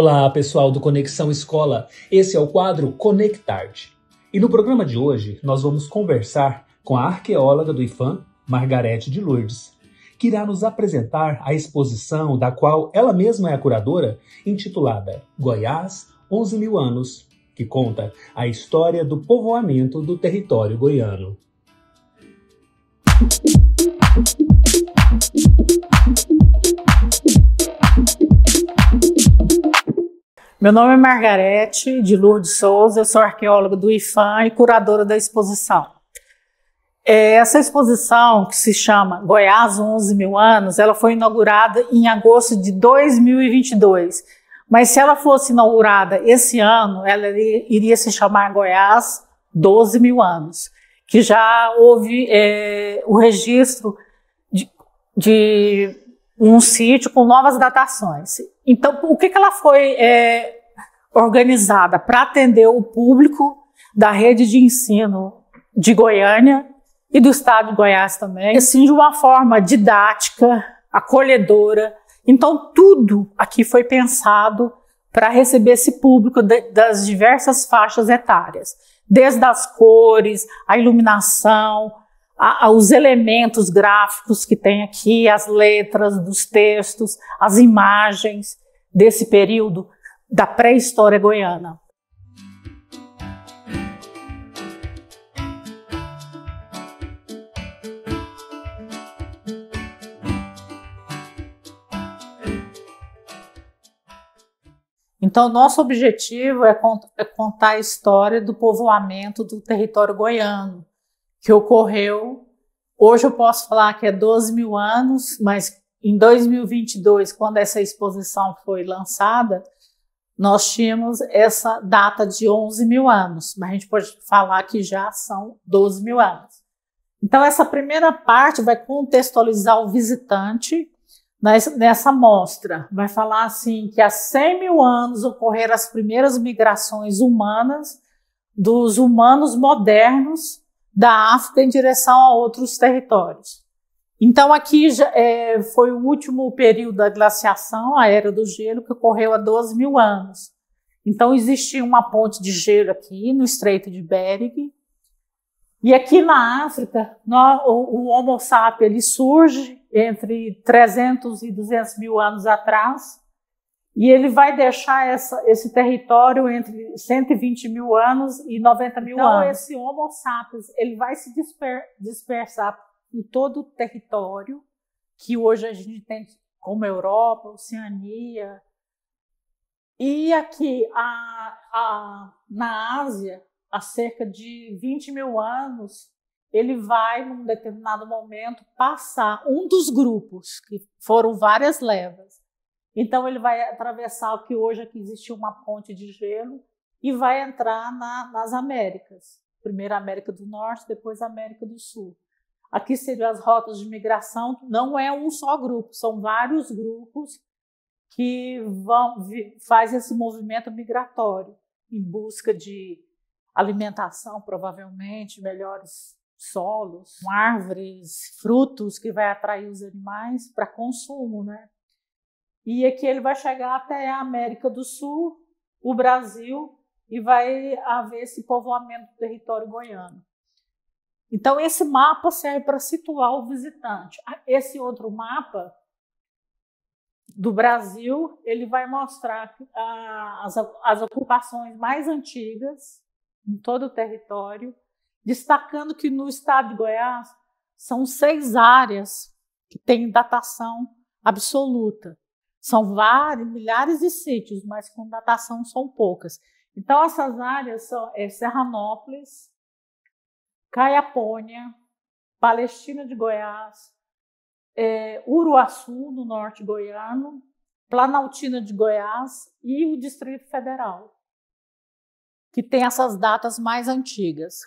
Olá, pessoal do Conexão Escola. Esse é o quadro Conectarte. E no programa de hoje, nós vamos conversar com a arqueóloga do IFAM, Margarete de Lourdes, que irá nos apresentar a exposição da qual ela mesma é a curadora, intitulada Goiás, 11 mil anos, que conta a história do povoamento do território goiano. Meu nome é Margarete de Lourdes Souza, eu sou arqueóloga do IFAM e curadora da exposição. Essa exposição, que se chama Goiás, 11 mil anos, ela foi inaugurada em agosto de 2022. Mas se ela fosse inaugurada esse ano, ela iria se chamar Goiás, 12 mil anos, que já houve o registro de um sítio com novas datações. Então, o que ela foi organizada para atender o público da rede de ensino de Goiânia e do estado de Goiás também, assim, de uma forma didática, acolhedora. Então, tudo aqui foi pensado para receber esse público das diversas faixas etárias, desde as cores, a iluminação, os elementos gráficos que tem aqui, as letras dos textos, as imagens desse período da pré-história goiana. Então, nosso objetivo é contar a história do povoamento do território goiano, que ocorreu, hoje eu posso falar que é 12 mil anos, mas em 2022, quando essa exposição foi lançada, nós tínhamos essa data de 11 mil anos, mas a gente pode falar que já são 12 mil anos. Então, essa primeira parte vai contextualizar o visitante nessa mostra. Vai falar assim que há 100 mil anos ocorreram as primeiras migrações humanas dos humanos modernos da África em direção a outros territórios. Então aqui foi o último período da glaciação, a Era do Gelo, que ocorreu há 12 mil anos. Então existia uma ponte de gelo aqui no Estreito de Bering. E aqui na África, o Homo sapiens ele surge entre 300 e 200 mil anos atrás, e ele vai deixar esse território entre 120 mil anos e 90 mil anos. Então, esse Homo sapiens ele vai se dispersar em todo o território que hoje a gente tem como Europa, Oceania. E aqui na Ásia, há cerca de 20 mil anos, ele vai, num determinado momento, passar um dos grupos, que foram várias levas. Então, ele vai atravessar o que hoje aqui existe uma ponte de gelo e vai entrar nas Américas. Primeiro a América do Norte, depois a América do Sul. Aqui seriam as rotas de migração, não é um só grupo, são vários grupos que fazem esse movimento migratório em busca de alimentação, provavelmente, melhores solos, árvores, frutos que vai atrair os animais para consumo, né? E aqui ele vai chegar até a América do Sul, o Brasil, e vai haver esse povoamento do território goiano. Então, esse mapa serve para situar o visitante. Esse outro mapa do Brasil, ele vai mostrar as ocupações mais antigas em todo o território, destacando que no estado de Goiás são 6 áreas que têm datação absoluta. São milhares de sítios, mas com datação são poucas. Então, essas áreas são Serranópolis, Caiapônia, Palestina de Goiás, Uruaçu, no norte goiano, Planaltina de Goiás e o Distrito Federal, que tem essas datas mais antigas.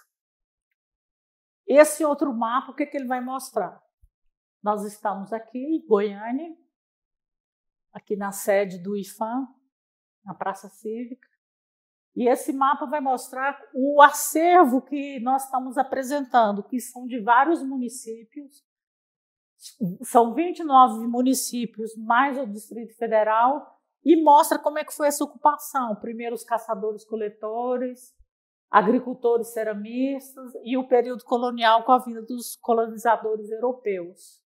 Esse outro mapa, o que ele vai mostrar? Nós estamos aqui em Goiânia, aqui na sede do IFAM, na Praça Cívica, e esse mapa vai mostrar o acervo que nós estamos apresentando, que são de vários municípios, são 29 municípios mais o Distrito Federal, e mostra como é que foi essa ocupação. Primeiro os caçadores-coletores, agricultores ceramistas e o período colonial com a vinda dos colonizadores europeus.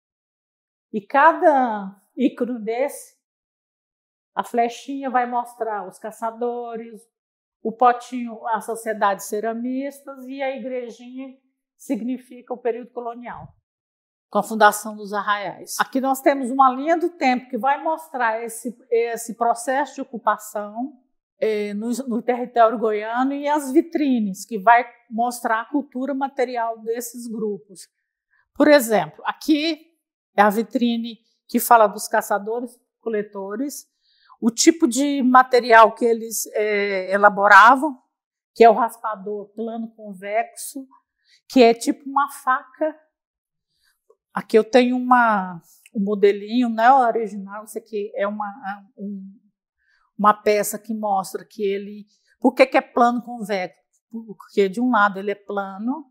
E cada ícone desse, a flechinha vai mostrar os caçadores, o potinho, a sociedade ceramistas, e a igrejinha significa o período colonial, com a fundação dos arraiais. Aqui nós temos uma linha do tempo que vai mostrar esse processo de ocupação no território goiano, e as vitrines, que vai mostrar a cultura material desses grupos. Por exemplo, aqui é a vitrine que fala dos caçadores-coletores, o tipo de material que eles elaboravam, que é o raspador plano convexo, que é tipo uma faca. Aqui eu tenho um modelinho, não é o original, isso aqui é uma peça que mostra que ele... Por que é plano convexo? Porque de um lado ele é plano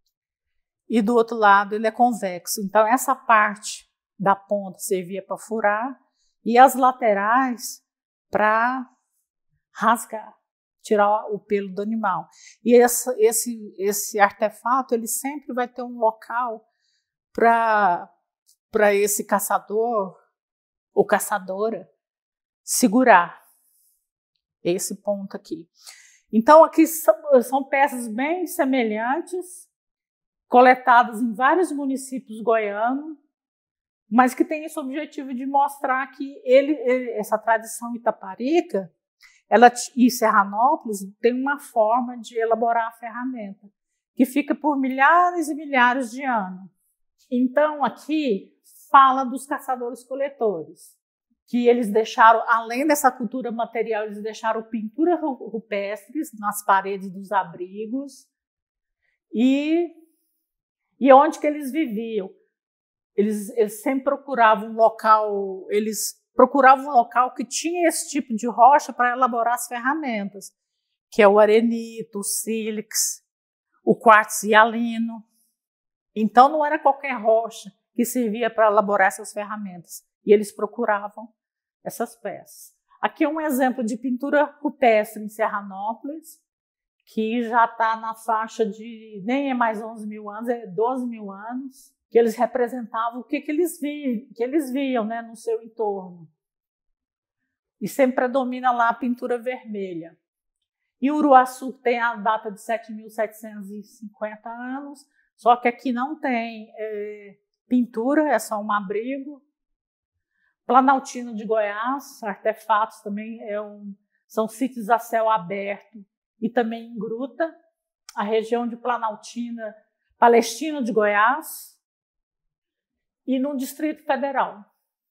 e do outro lado ele é convexo. Então essa parte da ponta servia para furar e as laterais para rasgar, tirar o pelo do animal. E esse artefato ele sempre vai ter um local para esse caçador ou caçadora segurar esse ponto aqui. Então aqui são peças bem semelhantes, coletadas em vários municípios goianos, mas que tem esse objetivo de mostrar que essa tradição itaparica e Serranópolis tem uma forma de elaborar a ferramenta, que fica por milhares e milhares de anos. Então, aqui fala dos caçadores-coletores, que eles deixaram, além dessa cultura material, eles deixaram pinturas rupestres nas paredes dos abrigos. E onde que eles viviam? Eles sempre procuravam um local que tinha esse tipo de rocha para elaborar as ferramentas, que é o arenito, o sílex, o quartzo hialino. Então não era qualquer rocha que servia para elaborar essas ferramentas, e eles procuravam essas peças. Aqui é um exemplo de pintura rupestre em Serranópolis, que já está na faixa de, nem é mais 11 mil anos, é 12 mil anos, que eles representavam o que eles viam, né, no seu entorno. E sempre predomina lá a pintura vermelha. E Uruaçu tem a data de 7.750 anos, só que aqui não tem pintura, é só um abrigo. Planaltino de Goiás, artefatos também são sítios a céu aberto e também em gruta. A região de Planaltina, Palestina de Goiás, e no Distrito Federal,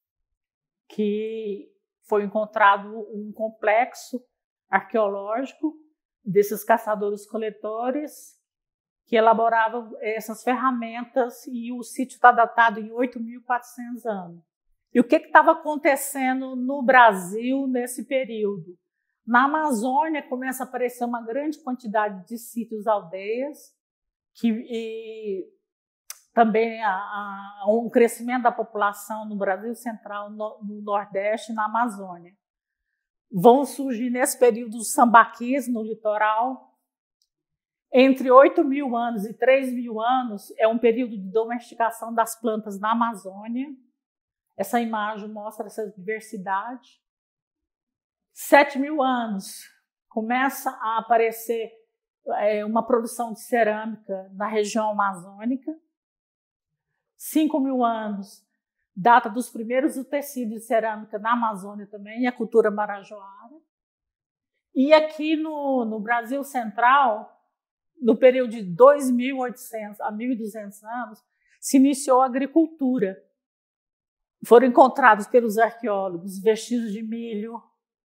que foi encontrado um complexo arqueológico desses caçadores-coletores que elaboravam essas ferramentas, e o sítio está datado em 8.400 anos. E o que estava acontecendo no Brasil nesse período? Na Amazônia começa a aparecer uma grande quantidade de sítios, aldeias, e também há um crescimento da população no Brasil Central, no Nordeste e na Amazônia. Vão surgir nesse período os sambaquis no litoral. Entre 8.000 anos e 3.000 anos é um período de domesticação das plantas na Amazônia. Essa imagem mostra essa diversidade. 7.000 anos começa a aparecer uma produção de cerâmica na região amazônica. 5.000 anos, data dos primeiros tecidos de cerâmica na Amazônia também, e a cultura marajoara. E aqui no Brasil Central, no período de 2.800 a 1.200 anos, se iniciou a agricultura. Foram encontrados pelos arqueólogos vestígios de milho,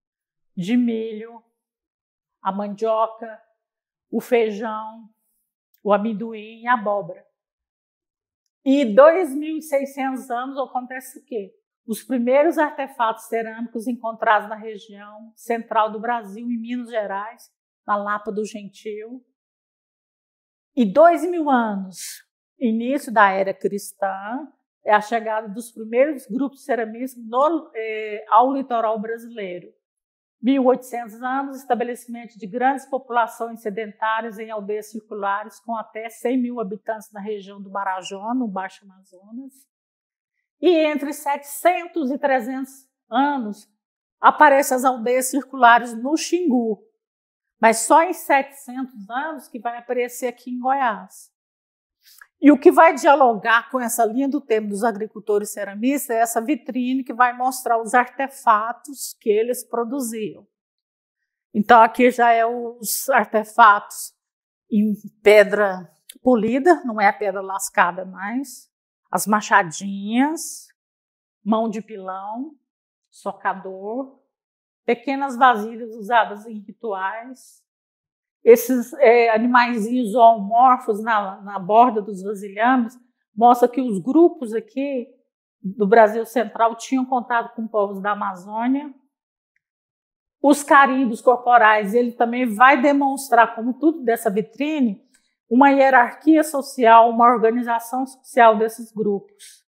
a mandioca, o feijão, o amendoim e a abóbora. E 2.600 anos acontece o quê? Os primeiros artefatos cerâmicos encontrados na região central do Brasil, em Minas Gerais, na Lapa do Gentil. E 2.000 anos, início da era cristã, é a chegada dos primeiros grupos ceramistas ao litoral brasileiro. 1.800 anos, estabelecimento de grandes populações sedentárias em aldeias circulares com até 100 mil habitantes na região do Marajó, no Baixo Amazonas. E entre 700 e 300 anos, aparecem as aldeias circulares no Xingu. Mas só em 700 anos que vai aparecer aqui em Goiás. E o que vai dialogar com essa linha do tempo dos agricultores ceramistas é essa vitrine que vai mostrar os artefatos que eles produziam. Então aqui já é os artefatos em pedra polida, não é a pedra lascada mais, as machadinhas, mão de pilão, socador, pequenas vasilhas usadas em rituais, esses animaizinhos zoomorfos na borda dos vasilhames, mostra que os grupos aqui do Brasil Central tinham contato com povos da Amazônia. Os carimbos corporais, ele também vai demonstrar, como tudo dessa vitrine, uma hierarquia social, uma organização social desses grupos.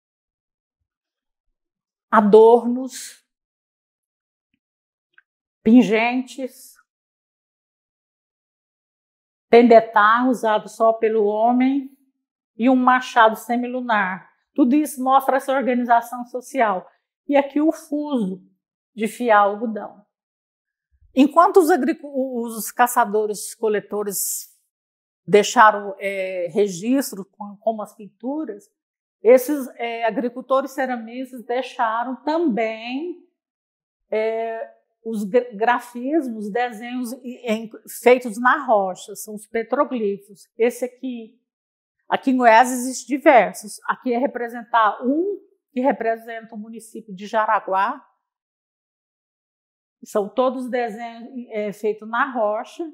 Adornos, pingentes, pendetá usado só pelo homem e um machado semilunar. Tudo isso mostra essa organização social. E aqui o fuso de fiar algodão. Enquanto os caçadores-coletores deixaram registro como as pinturas, esses agricultores ceramistas deixaram também os grafismos, desenhos feitos na rocha, são os petroglifos. Esse aqui em Goiás existem diversos. Aqui é representar que representa o município de Jaraguá. São todos desenhos feitos na rocha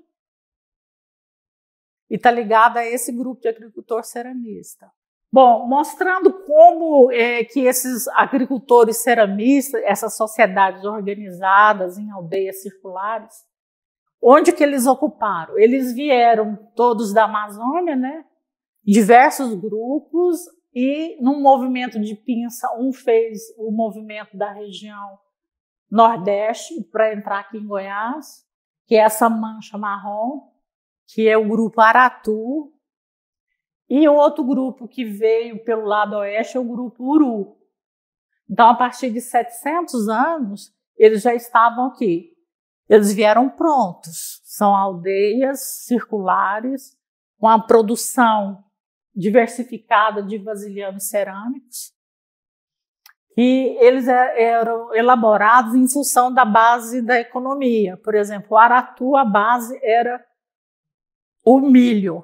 e está ligado a esse grupo de agricultor ceramista. Bom, mostrando como que esses agricultores ceramistas, essas sociedades organizadas em aldeias circulares, onde que eles ocuparam? Eles vieram todos da Amazônia, né? Diversos grupos, e num movimento de pinça, um fez o movimento da região Nordeste para entrar aqui em Goiás, que é essa mancha marrom, que é o grupo Aratu. E o outro grupo que veio pelo lado oeste é o grupo Uru. Então, a partir de 700 anos, eles já estavam aqui. Eles vieram prontos. São aldeias circulares, com a produção diversificada de vasilhames cerâmicos. E eles eram elaborados em função da base da economia. Por exemplo, o Aratu, a base era o milho.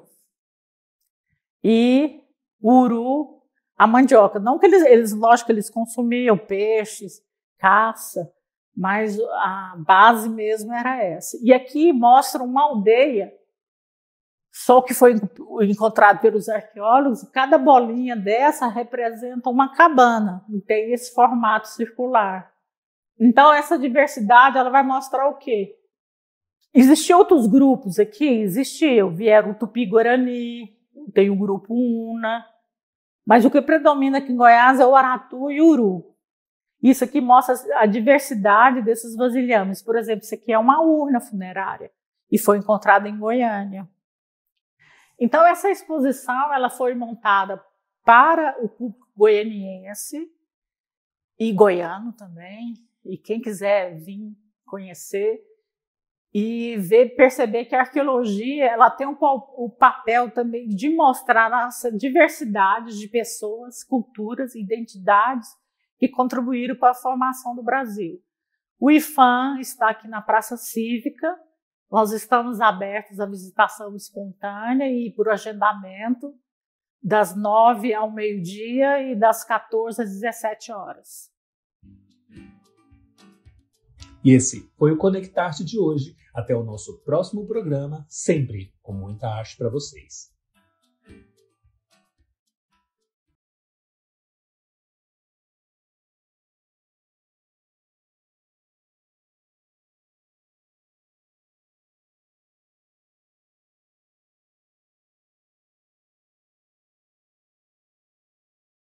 E o Uru, a mandioca. Não que lógico, eles consumiam peixes, caça, mas a base mesmo era essa. E aqui mostra uma aldeia, só que foi encontrado pelos arqueólogos, cada bolinha dessa representa uma cabana, e tem esse formato circular. Então, essa diversidade ela vai mostrar o quê? Existiam outros grupos aqui? Existiam. Vieram o Tupi-Guarani, tem o grupo Una, mas o que predomina aqui em Goiás é o Aratu e o Uru. Isso aqui mostra a diversidade desses vasilhames. Por exemplo, isso aqui é uma urna funerária e foi encontrada em Goiânia. Então, essa exposição ela foi montada para o público goianiense e goiano também, e quem quiser vir conhecer e perceber que a arqueologia ela tem o papel também de mostrar essa diversidade de pessoas, culturas, identidades que contribuíram para a formação do Brasil. O IFAM está aqui na Praça Cívica. Nós estamos abertos à visitação espontânea e por agendamento das 9 ao meio-dia e das 14 às 17 horas. E esse foi o Conectar-se de hoje. Até o nosso próximo programa, sempre com muita arte para vocês.